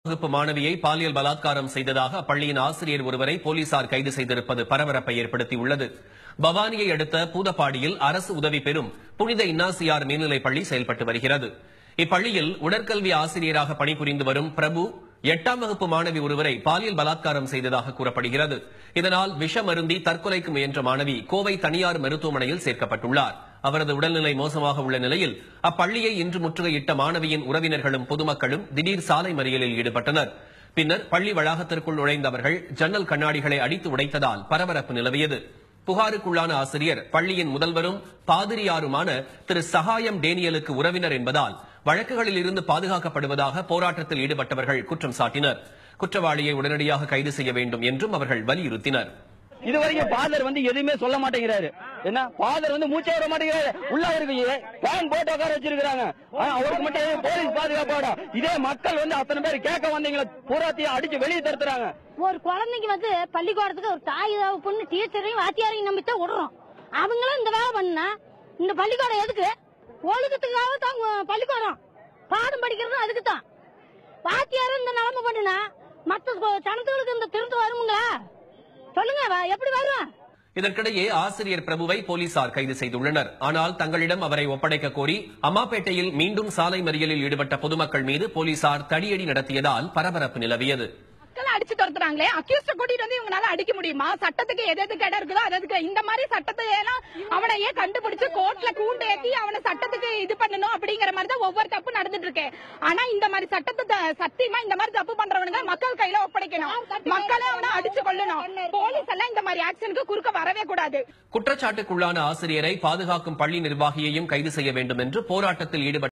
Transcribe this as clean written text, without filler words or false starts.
வகுப்பு மாணவியை பாலியல் பலாத்காரம் செய்ததாக அப்பள்ளியின் ஆசிரியர் ஒருவரை போலீசார் கைது செய்திருப்பது பரபரப்பை ஏற்படுத்தியுள்ளது. பவானியை அடுத்த பூதப்பாடியில் அரசு உதவி பெறும் புனித இன்னாசியார் மேல்நிலைப் பள்ளி செயல்பட்டு வருகிறது. இப்பள்ளியில் உடற்கல்வி ஆசிரியராக பணிபுரிந்து வரும் பிரபு 8ஆம் வகுப்பு மாணவி ஒருவரை பாலியல் பலாத்காரம் செய்ததாக கூறப்படுகிறது. இதனால் விஷமருந்தி தற்கொலைக்கு முயன்ற மாணவி கோவை தனியார் மருத்துவமனையில் சேர்க்கப்பட்டுள்ளார். அவரது உடல்நிலை மோசமாக உள்ள நிலையில் அப்பள்ளியை இன்று முற்றுகையிட்ட மாணவியின் உறவினர்களும் பொதுமக்களும் திடீர் சாலை மறியலில் ஈடுபட்டனர். பின்னர் பள்ளி வளாகத்திற்குள் நுழைந்தவர்கள் ஜன்னல் கண்ணாடிகளை அடித்து உடைத்ததால் பரபரப்பு நிலவியது. புகாருக்குள்ளான ஆசிரியர் பள்ளியின் முதல்வரும் பாதிரியாருமான திரு சகாயம் டேனியலுக்கு உறவினர் என்பதால் வழக்குகளில் இருந்து பாதுகாக்கப்படுவதாக போராட்டத்தில் ஈடுபட்டவர்கள் குற்றம் சாட்டினர். குற்றவாளியை உடனடியாக கைது செய்ய வேண்டும் என்றும் அவர்கள் வலியுறுத்தினர். இதுவரைக்கும் ஃபாதர் எதுவுமே சொல்ல மாட்டேங்கிறாரு. என்ன ஃபாதர் மூச்சே விட மாட்டேங்கிறாரு. உள்ள இருக்கு பேன் போட்டு உட்கார வச்சிருக்காங்க. அவருக்கு மட்டும் போலீஸ் பாதுகாப்போட இதே மக்கள் அத்தனை பேர் கேட்க வந்தீங்களா பூராத்தையும் அடிச்சு வெளியே தடுத்துறாங்க. ஒரு குழந்தைக்கு பள்ளிக்கூடத்துக்கு ஒரு தாய் பொண்ணு டீச்சரையும் வாத்தியாரையும் நம்பித்தான் விடுறோம். அவங்களும் இந்த வேலை பண்ணா இந்த பள்ளிக்கூடம் எதுக்கு? ஒழுக்கத்துக்காக தான் பள்ளிக்கூடம். பாடம் படிக்கிறது அதுக்கு தான். வாத்தியாரும் இந்த நிலைமை பண்ணுனா மற்ற சனத்துகளுக்கு இந்த திருந்து வருங்களா? சொல்லுங்க, எப்படி வரும்? இதற்கிடையே ஆசிரியர் பிரபுவை போலீசார் கைது செய்துள்ளனர். ஆனால் தங்களிடம் அவரை ஒப்படைக்க கோரி அம்மாப்பேட்டையில் மீண்டும் சாலை மறியலில் ஈடுபட்ட பொதுமக்கள் மீது போலீசார் தடியடி நடத்தியதால் பரபரப்பு நிலவியது. அடிச்சு துரத்துறாங்களே, அக்யூஸ்ட கூட்டிட்டு வந்து இவங்களால அடிக்க முடியுமா? சட்டத்துக்கு எது இடம் இருக்குதோ அதுக்கு இந்த மாதிரி சட்டத்தை எல்லாம் அவனையே கண்டுபிடிச்சு கோர்ட்ல கூண்டு ஏத்தி அவனை சட்டத்துக்கு இது பண்ணணும் அப்படிங்கிற மாதிரி தான் ஒவ்வொரு தப்பு நடந்துட்டு இருக்கு. ஆனா இந்த மாதிரி சட்டத்தை சத்தியமா இந்த மாதிரி தப்பு பண்றவனுங்க மக்கள் கையில ஒப்படைக்கணும். மக்களை அவனை அடிச்சு கொள்ளணும். போலீஸ் எல்லாம் இந்த மாதிரி ஆக்ஷனுக்கு குறுக்க வரவே கூடாது. குற்றச்சாட்டுக்குள்ளான ஆசிரியரை பாதுகாக்கும் பள்ளி நிர்வாகியையும் கைது செய்ய வேண்டும் என்று போராட்டத்தில் ஈடுபட்ட